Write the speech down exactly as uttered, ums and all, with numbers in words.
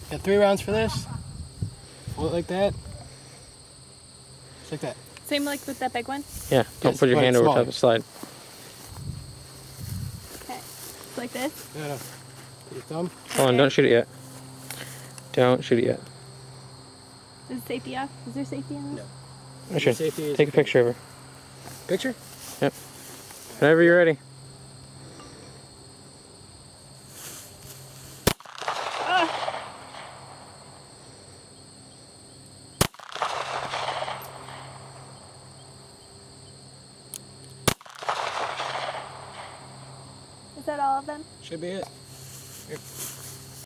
Got three rounds for this. Hold it like that. Just like that. Same like with that big one? Yeah, don't Yes, put your but hand it's over smaller. top of the slide. Okay. Like this? No, no. Put your thumb. Hold on, Okay. don't shoot it yet. Don't shoot it yet. Is safety off? Is there safety in this? No. Richard, Safety is take a picture of her. Picture? Yep. Whenever you're ready. Is that all of them? Should be it. Here.